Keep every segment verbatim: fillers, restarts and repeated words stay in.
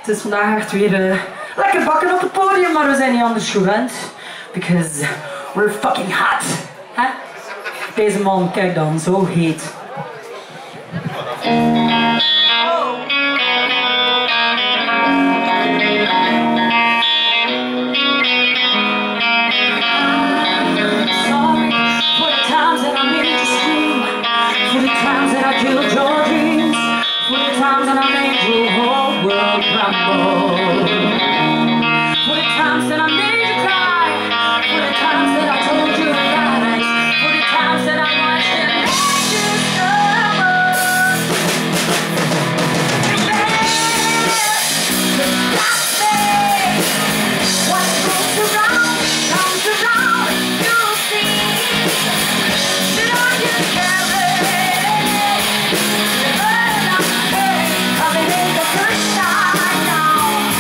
Het is vandaag echt weer uh, lekker bakken op het podium, maar we zijn niet anders gewend. Because we're fucking hot. Huh? Deze man, kijk dan, zo heet. For the times that I made you cry, for the times that I told you lies, for the times that I watched and made you stumble. Stop me. What goes around comes around. You'll see that I can carry the burden of pain coming in the first time now.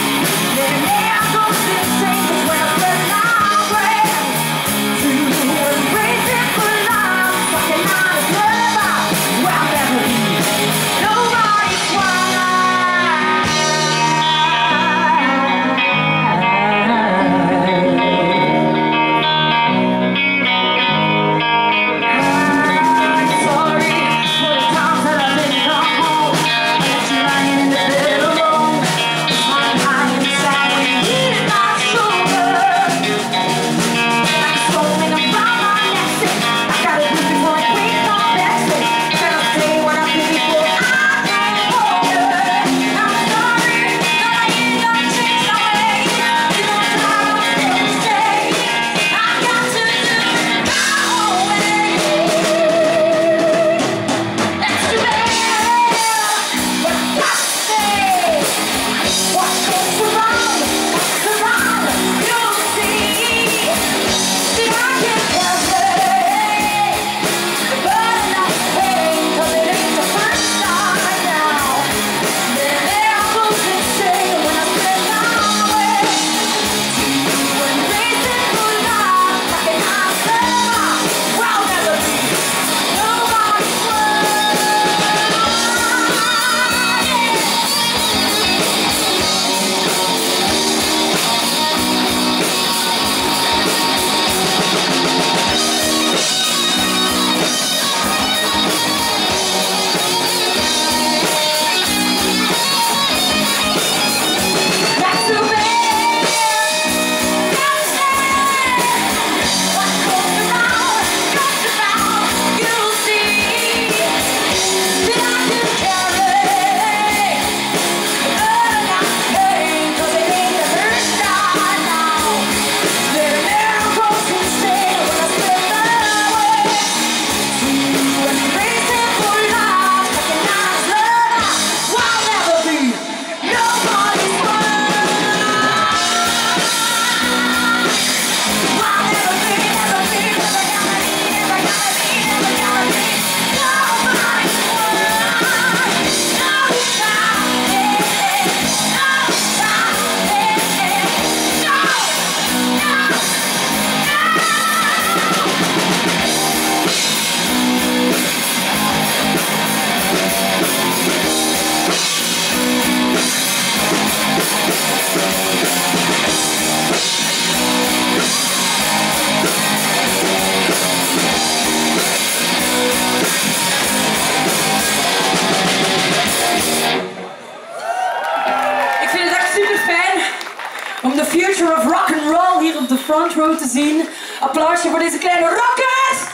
Om de future of rock and roll hier op de front row te zien. Applausje voor deze kleine rockers!